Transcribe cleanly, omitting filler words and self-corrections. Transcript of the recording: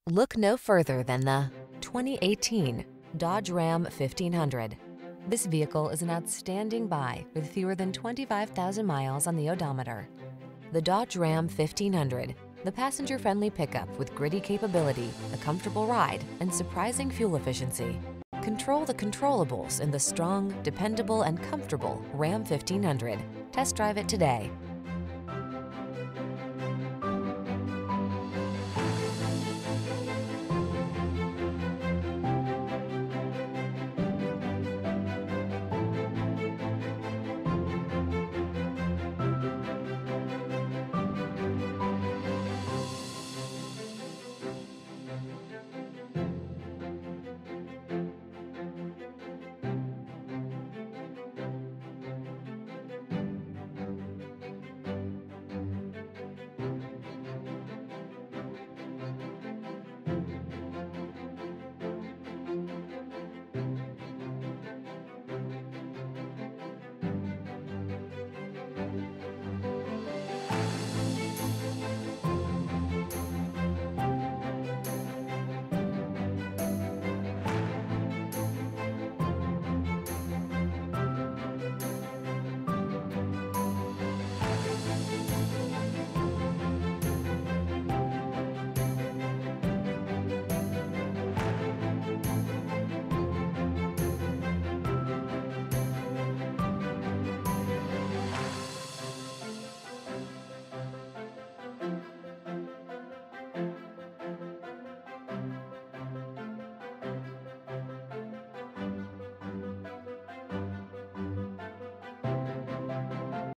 Look no further than the 2018 Dodge Ram 1500. This vehicle is an outstanding buy with fewer than 25,000 miles on the odometer. The Dodge Ram 1500, the passenger-friendly pickup with gritty capability, a comfortable ride, and surprising fuel efficiency. Control the controllables in the strong, dependable, and comfortable Ram 1500. Test drive it today.